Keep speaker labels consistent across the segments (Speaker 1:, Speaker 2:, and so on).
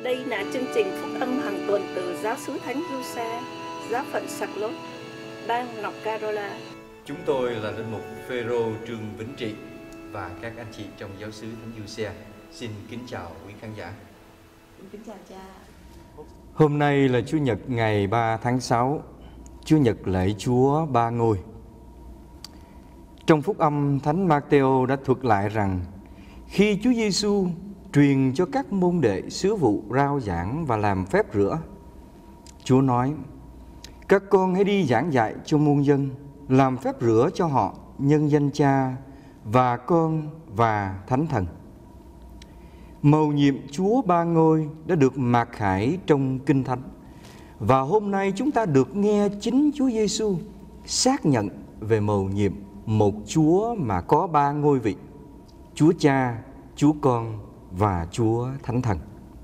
Speaker 1: Đây là chương trình phúc âm hàng tuần từ giáo xứ Thánh Giuse, giáo phận Charlotte, bang North Carolina.
Speaker 2: Chúng tôi là linh mục Phêrô Trương Vĩnh Trị và các anh chị trong giáo xứ Thánh Giuse. Xin kính chào quý khán giả.
Speaker 3: Kính chào cha.
Speaker 4: Hôm nay là Chủ nhật ngày 3 tháng 6, Chủ nhật lễ Chúa Ba Ngôi. Trong phúc âm, Thánh Mác-têu đã thuật lại rằng khi Chúa Giêsu truyền cho các môn đệ sứ vụ rao giảng và làm phép rửa, Chúa nói: các con hãy đi giảng dạy cho muôn dân, làm phép rửa cho họ nhân danh Cha và Con và Thánh Thần. Mầu nhiệm Chúa Ba Ngôi đã được mạc khải trong Kinh Thánh, và hôm nay chúng ta được nghe chính Chúa Giêsu xác nhận về mầu nhiệm một Chúa mà có ba ngôi vị: Chúa Cha, Chúa Con và Chúa Thánh Thần.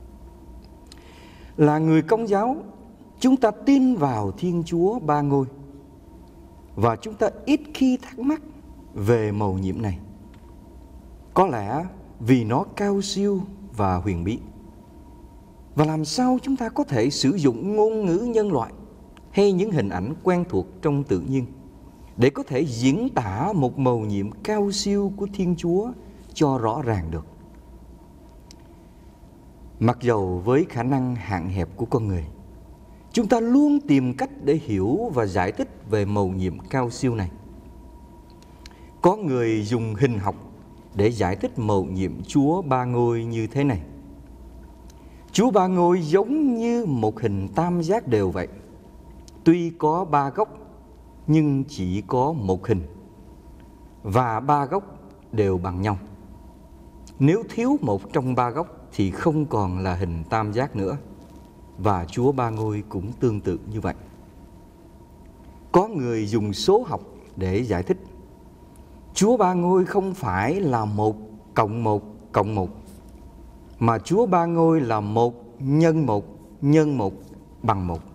Speaker 4: Là người Công giáo, chúng ta tin vào Thiên Chúa Ba Ngôi, và chúng ta ít khi thắc mắc về mầu nhiệm này. Có lẽ vì nó cao siêu và huyền bí. Và làm sao chúng ta có thể sử dụng ngôn ngữ nhân loại hay những hình ảnh quen thuộc trong tự nhiên để có thể diễn tả một mầu nhiệm cao siêu của Thiên Chúa cho rõ ràng được? Mặc dầu với khả năng hạn hẹp của con người, chúng ta luôn tìm cách để hiểu và giải thích về mầu nhiệm cao siêu này. Có người dùng hình học để giải thích mầu nhiệm Chúa Ba Ngôi như thế này: Chúa Ba Ngôi giống như một hình tam giác đều vậy. Tuy có ba góc nhưng chỉ có một hình, và ba góc đều bằng nhau. Nếu thiếu một trong ba góc thì không còn là hình tam giác nữa. Và Chúa Ba Ngôi cũng tương tự như vậy. Có người dùng số học để giải thích: Chúa Ba Ngôi không phải là 1 cộng 1 cộng 1, mà Chúa Ba Ngôi là 1 nhân 1 nhân 1 bằng 1.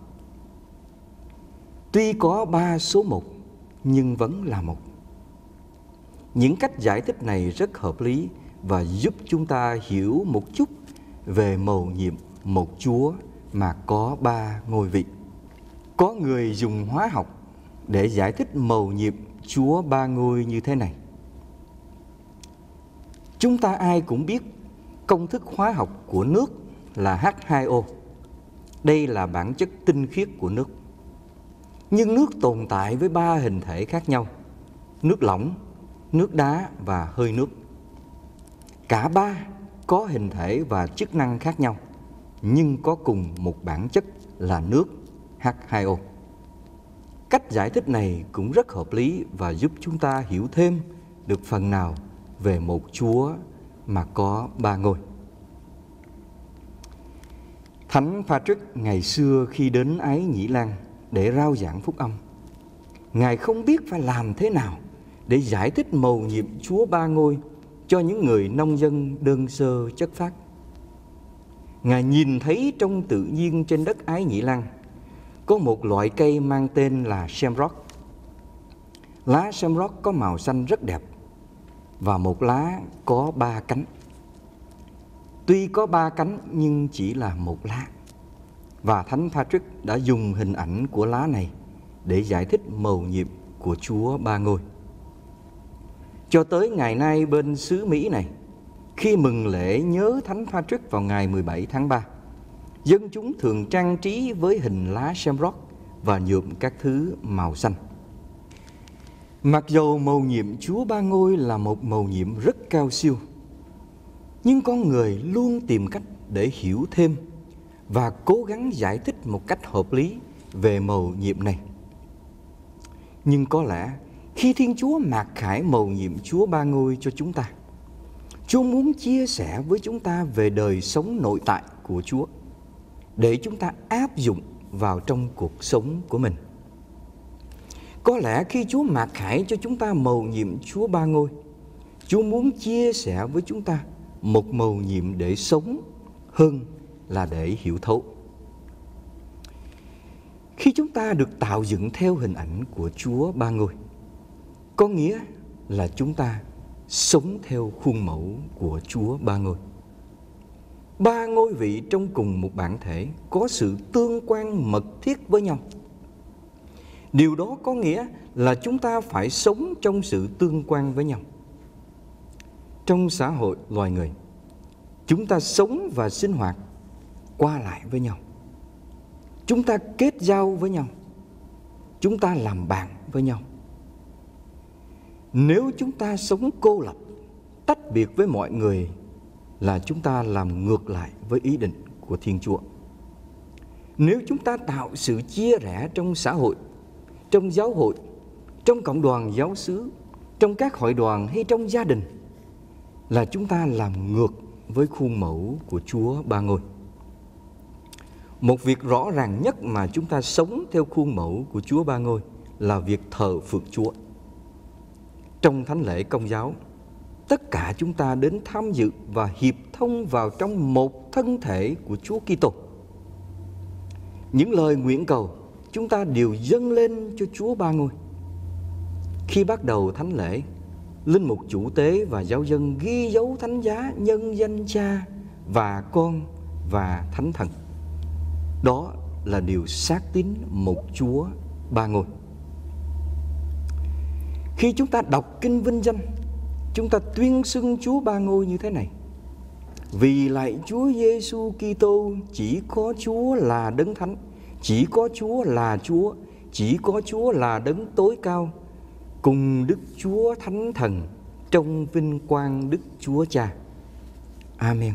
Speaker 4: Tuy có 3 số 1 nhưng vẫn là 1. Những cách giải thích này rất hợp lý và giúp chúng ta hiểu một chút về mầu nhiệm một Chúa mà có 3 ngôi vị. Có người dùng hóa học để giải thích mầu nhiệm Chúa Ba Ngôi như thế này: chúng ta ai cũng biết công thức hóa học của nước là H2O. Đây là bản chất tinh khiết của nước. Nhưng nước tồn tại với 3 hình thể khác nhau: nước lỏng, nước đá và hơi nước. Cả ba có hình thể và chức năng khác nhau, nhưng có cùng một bản chất là nước H2O. Cách giải thích này cũng rất hợp lý và giúp chúng ta hiểu thêm được phần nào về một Chúa mà có 3 ngôi. Thánh Patrick ngày xưa khi đến Ái Nhĩ Lan để rao giảng phúc âm, Ngài không biết phải làm thế nào để giải thích mầu nhiệm Chúa Ba Ngôi cho những người nông dân đơn sơ chất phác. Ngài nhìn thấy trong tự nhiên trên đất Ái Nhĩ Lan có một loại cây mang tên là Shamrock. Lá Shamrock có màu xanh rất đẹp, và một lá có 3 cánh. Tuy có 3 cánh nhưng chỉ là một lá. Và Thánh Patrick đã dùng hình ảnh của lá này để giải thích mầu nhiệm của Chúa Ba Ngôi. Cho tới ngày nay bên xứ Mỹ này, khi mừng lễ nhớ Thánh Patrick vào ngày 17 tháng 3, dân chúng thường trang trí với hình lá Shamrock và nhuộm các thứ màu xanh. Mặc dầu mầu nhiệm Chúa Ba Ngôi là một mầu nhiệm rất cao siêu, nhưng con người luôn tìm cách để hiểu thêm và cố gắng giải thích một cách hợp lý về mầu nhiệm này. Nhưng có lẽ khi Thiên Chúa mạc khải mầu nhiệm Chúa Ba Ngôi cho chúng ta, Chúa muốn chia sẻ với chúng ta về đời sống nội tại của Chúa để chúng ta áp dụng vào trong cuộc sống của mình. Có lẽ khi Chúa mạc khải cho chúng ta mầu nhiệm Chúa Ba Ngôi, Chúa muốn chia sẻ với chúng ta một mầu nhiệm để sống hơn là để hiểu thấu. Khi chúng ta được tạo dựng theo hình ảnh của Chúa Ba Ngôi, có nghĩa là chúng ta sống theo khuôn mẫu của Chúa Ba Ngôi. Ba ngôi vị trong cùng một bản thể có sự tương quan mật thiết với nhau. Điều đó có nghĩa là chúng ta phải sống trong sự tương quan với nhau. Trong xã hội loài người, chúng ta sống và sinh hoạt qua lại với nhau. Chúng ta kết giao với nhau. Chúng ta làm bạn với nhau. Nếu chúng ta sống cô lập, tách biệt với mọi người, là chúng ta làm ngược lại với ý định của Thiên Chúa. Nếu chúng ta tạo sự chia rẽ trong xã hội, trong giáo hội, trong cộng đoàn giáo xứ, trong các hội đoàn hay trong gia đình, là chúng ta làm ngược với khuôn mẫu của Chúa Ba Ngôi. Một việc rõ ràng nhất mà chúng ta sống theo khuôn mẫu của Chúa Ba Ngôi là việc thờ phượng Chúa. Trong thánh lễ Công giáo, tất cả chúng ta đến tham dự và hiệp thông vào trong một thân thể của Chúa Kitô. Những lời nguyện cầu chúng ta đều dâng lên cho Chúa Ba Ngôi. Khi bắt đầu thánh lễ, linh mục chủ tế và giáo dân ghi dấu thánh giá nhân danh Cha và Con và Thánh Thần. Đó là điều xác tín một Chúa Ba Ngôi. Khi chúng ta đọc kinh vinh danh, chúng ta tuyên xưng Chúa Ba Ngôi như thế này: vì lạy Chúa Giêsu Kitô, chỉ có Chúa là Đấng Thánh, chỉ có Chúa là Chúa, chỉ có Chúa là Đấng tối cao, cùng Đức Chúa Thánh Thần trong vinh quang Đức Chúa Cha. Amen.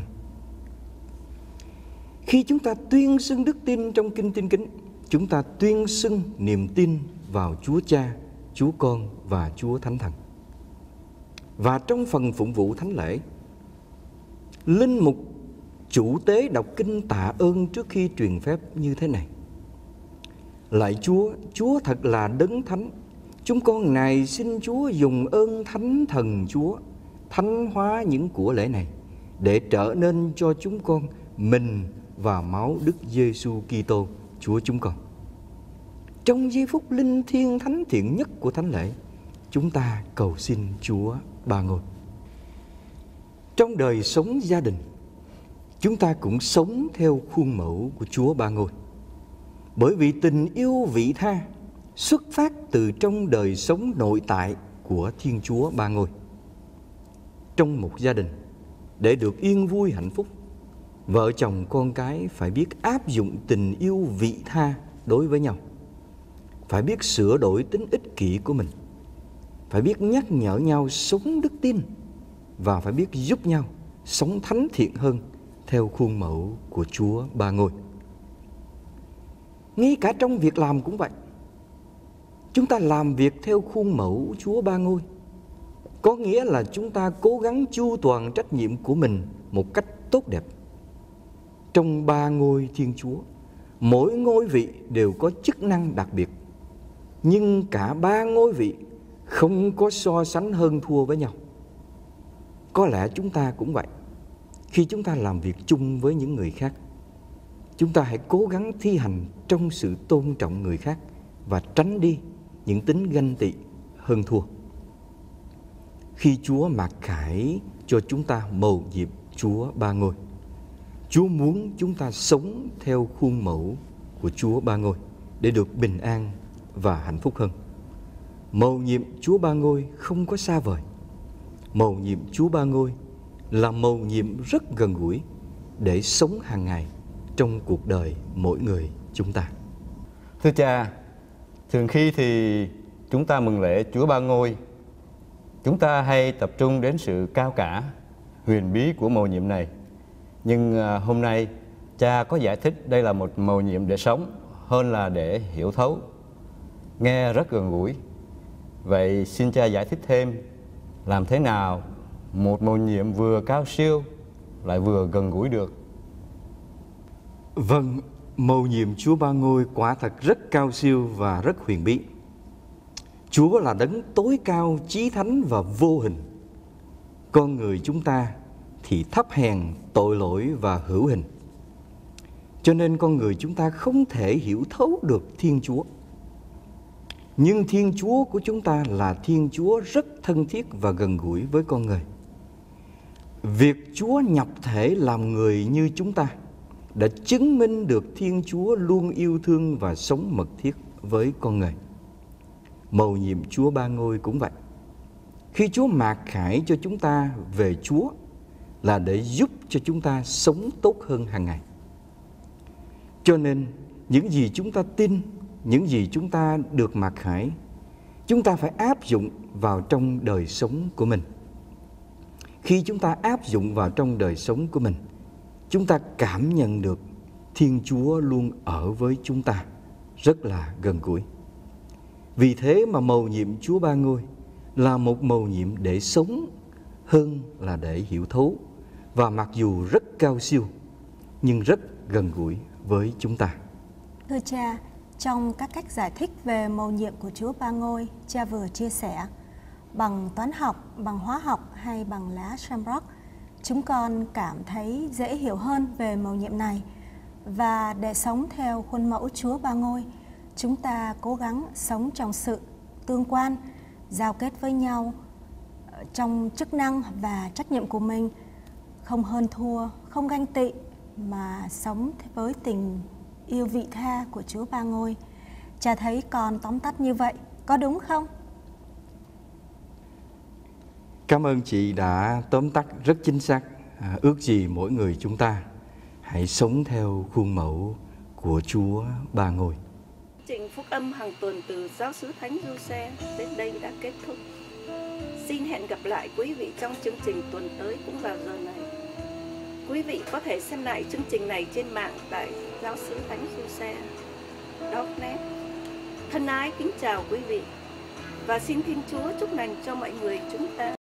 Speaker 4: Khi chúng ta tuyên xưng đức tin trong kinh Tin Kính, chúng ta tuyên xưng niềm tin vào Chúa Cha, Chúa Con và Chúa Thánh Thần. Và trong phần phụng vụ thánh lễ, linh mục chủ tế đọc kinh tạ ơn trước khi truyền phép như thế này: lạy Chúa, Chúa thật là Đấng Thánh. Chúng con này xin Chúa dùng ơn Thánh Thần Chúa thánh hóa những của lễ này, để trở nên cho chúng con mình và máu Đức Giêsu Kitô Chúa chúng con. Trong giây phút linh thiêng thánh thiện nhất của thánh lễ, chúng ta cầu xin Chúa Ba Ngôi. Trong đời sống gia đình, chúng ta cũng sống theo khuôn mẫu của Chúa Ba Ngôi. Bởi vì tình yêu vị tha xuất phát từ trong đời sống nội tại của Thiên Chúa Ba Ngôi. Trong một gia đình, để được yên vui hạnh phúc, vợ chồng con cái phải biết áp dụng tình yêu vị tha đối với nhau, phải biết sửa đổi tính ích kỷ của mình, phải biết nhắc nhở nhau sống đức tin, và phải biết giúp nhau sống thánh thiện hơn theo khuôn mẫu của Chúa Ba Ngôi. Ngay cả trong việc làm cũng vậy. Chúng ta làm việc theo khuôn mẫu Chúa Ba Ngôi, có nghĩa là chúng ta cố gắng chu toàn trách nhiệm của mình một cách tốt đẹp. Trong ba ngôi Thiên Chúa, mỗi ngôi vị đều có chức năng đặc biệt, nhưng cả ba ngôi vị không có so sánh hơn thua với nhau. Có lẽ chúng ta cũng vậy. Khi chúng ta làm việc chung với những người khác, chúng ta hãy cố gắng thi hành trong sự tôn trọng người khác và tránh đi những tính ganh tị hơn thua. Khi Chúa mặc khải cho chúng ta mầu nhiệm Chúa Ba Ngôi, Chúa muốn chúng ta sống theo khuôn mẫu của Chúa Ba Ngôi để được bình an và hạnh phúc hơn. Mầu nhiệm Chúa Ba Ngôi không có xa vời. Mầu nhiệm Chúa Ba Ngôi là mầu nhiệm rất gần gũi để sống hàng ngày trong cuộc đời mỗi người chúng ta.
Speaker 5: Thưa cha, thường khi thì chúng ta mừng lễ Chúa Ba Ngôi, chúng ta hay tập trung đến sự cao cả, huyền bí của mầu nhiệm này. Nhưng hôm nay, cha có giải thích đây là một mầu nhiệm để sống hơn là để hiểu thấu. Nghe rất gần gũi. Vậy xin cha giải thích thêm, làm thế nào một mầu nhiệm vừa cao siêu lại vừa gần gũi được?
Speaker 4: Vâng, mầu nhiệm Chúa Ba Ngôi quả thật rất cao siêu và rất huyền bí. Chúa là đấng tối cao, chí thánh và vô hình. Con người chúng ta thì thấp hèn, tội lỗi và hữu hình. Cho nên con người chúng ta không thể hiểu thấu được Thiên Chúa. Nhưng Thiên Chúa của chúng ta là Thiên Chúa rất thân thiết và gần gũi với con người. việc Chúa nhập thể làm người như chúng ta đã chứng minh được Thiên Chúa luôn yêu thương và sống mật thiết với con người. Mầu nhiệm Chúa Ba Ngôi cũng vậy. Khi Chúa mặc khải cho chúng ta về Chúa là để giúp cho chúng ta sống tốt hơn hàng ngày. Cho nên những gì chúng ta tin, những gì chúng ta được mặc khải, chúng ta phải áp dụng vào trong đời sống của mình. Khi chúng ta áp dụng vào trong đời sống của mình, chúng ta cảm nhận được Thiên Chúa luôn ở với chúng ta, rất là gần gũi. Vì thế mà mầu nhiệm Chúa Ba Ngôi là một mầu nhiệm để sống hơn là để hiểu thấu, và mặc dù rất cao siêu nhưng rất gần gũi với chúng ta.
Speaker 3: Thưa cha, trong các cách giải thích về mầu nhiệm của Chúa Ba Ngôi, cha vừa chia sẻ, bằng toán học, bằng hóa học hay bằng lá Shamrock, chúng con cảm thấy dễ hiểu hơn về mầu nhiệm này. Và để sống theo khuôn mẫu Chúa Ba Ngôi, chúng ta cố gắng sống trong sự tương quan, giao kết với nhau trong chức năng và trách nhiệm của mình, không hơn thua, không ganh tị, mà sống với tình yêu vị tha của Chúa Ba Ngôi. Cha thấy con tóm tắt như vậy, có đúng không?
Speaker 4: Cảm ơn chị đã tóm tắt rất chính xác. Ước gì mỗi người chúng ta hãy sống theo khuôn mẫu của Chúa Ba Ngôi.
Speaker 1: Chương trình Phúc Âm hàng tuần từ Giáo xứ Thánh Giuse đến đây đã kết thúc. Xin hẹn gặp lại quý vị trong chương trình tuần tới cũng vào giờ này. Quý vị có thể xem lại chương trình này trên mạng tại Giáo xứ Thánh Giuse.net. Thân ái kính chào quý vị và xin Thiên Chúa chúc lành cho mọi người chúng ta.